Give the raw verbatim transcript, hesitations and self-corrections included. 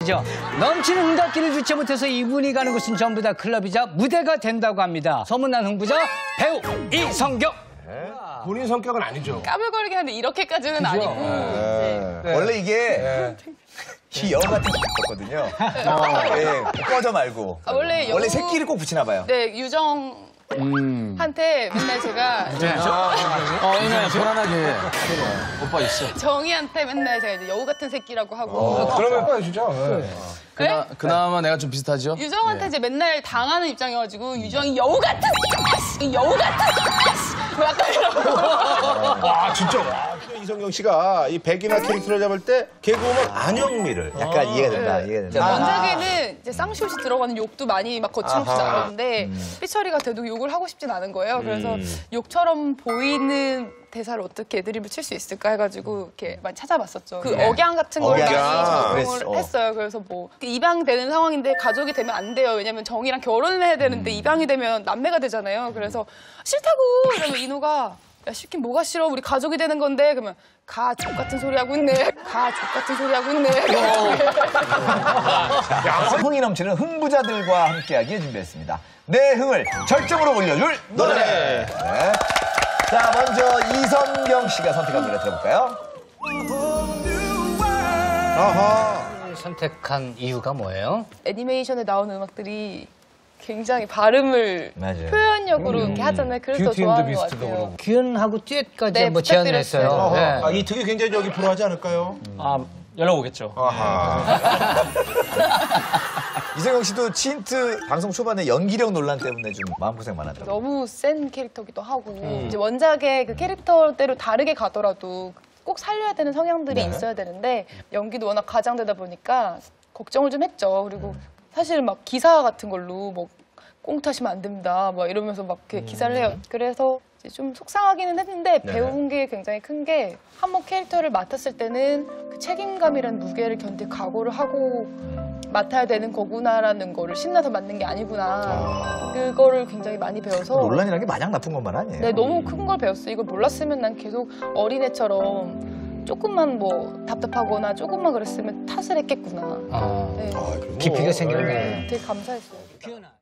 그죠? 넘치는 응답기를 주체 못해서 이분이 가는 곳은 전부 다 클럽이자 무대가 된다고 합니다. 소문난 흥부자 배우 이성경. 네. 본인 성격은 아니죠. 까불거리게 하는데 이렇게까지는 그죠? 아니고. 네. 네. 원래 이게 네. 이 여우 같은 게 있거든요. 네, 꺼져 말고. 아, 원래, 원래 새끼를 꼭 붙이나 봐요. 네, 유정. 음. 한테 맨날 제가 네. 어, 그냥 편안하게 오빠 있어. 정희한테 맨날 제가 이제 여우 같은 새끼라고 하고. 어, 그러면 빠 진짜. 네. 그나, 그나마 내가 좀 비슷하죠? 유정한테 네. 이제 맨날 당하는 입장이어가지고 유정이 여우 같은 새끼, 여우 같은 새끼, 뭐 약간 이러고. 와 진짜. 와. 이성경 씨가 이 백이나 캐릭터를 잡을 때 개그우먼 안영미를 약간 이해가 된다. 네. 이해가 된다. 원작에는 이제 쌍시옷이 들어가는 욕도 많이 막 거침없이 아하. 나오는데 음. 삐처리가 돼도 욕을 하고 싶진 않은 거예요. 그래서 음. 욕처럼 보이는 대사를 어떻게 애드립을 칠 수 있을까 해가지고 이렇게 많이 찾아봤었죠. 그 네. 억양 같은 걸 억양. 많이 적용을 그랬어. 했어요. 그래서 뭐 입양되는 상황인데 가족이 되면 안 돼요. 왜냐면 정이랑 결혼을 해야 되는데 음. 입양이 되면 남매가 되잖아요. 그래서 싫다고 이러면 이누가 야 싫긴 뭐가 싫어 우리 가족이 되는 건데 그러면 가 족 같은 소리 하고 있네. 가 족 같은 소리 하고 있네. 흥이 넘치는 흥부자들과 함께하기에 준비했습니다. 내 흥을 절정으로 올려줄 노래. 네. 자, 먼저 이성경 씨가 선택한 노래 들어볼까요? 아하. 선택한 이유가 뭐예요? 애니메이션에 나오는 음악들이 굉장히 발음을 맞아요. 표현력으로 이렇게 하잖아요. 그래서 좋아하는 것 같아요. 규현하고 듀엣까지 네, 한번 제안을 부탁드렸어요. 했어요. 네. 아, 이 특이 굉장히 저기 프로하지 않을까요? 아, 연락 오겠죠. 아하. 이성경 씨도 치인트 방송 초반에 연기력 논란 때문에 좀 마음고생 많았다고. 너무 센 캐릭터기도 하고 이제 원작의 그 캐릭터대로 다르게 가더라도 꼭 살려야 되는 성향들이 네. 있어야 되는데 연기도 워낙 과장되다 보니까 걱정을 좀 했죠. 그리고 사실 막 기사 같은 걸로 뭐 꽁타시면 안 됩니다. 막 이러면서 막 이렇게 기사를 해요. 그래서 이제 좀 속상하기는 했는데 네. 배운 게 굉장히 큰 게 한번 캐릭터를 맡았을 때는 그 책임감이라는 무게를 견딜 각오를 하고 맡아야 되는 거구나라는 거를 신나서 맡는 게 아니구나. 그거를 굉장히 많이 배워서 논란이라는 게 마냥 나쁜 것만 아니에요. 네, 너무 큰 걸 배웠어요. 이걸 몰랐으면 난 계속 어린애처럼 조금만 뭐 답답하거나 조금만 그랬으면 탓을 했겠구나. 아, 네. 아, 그리고 깊이가 생겼네. 되게 감사했어요. 규현아.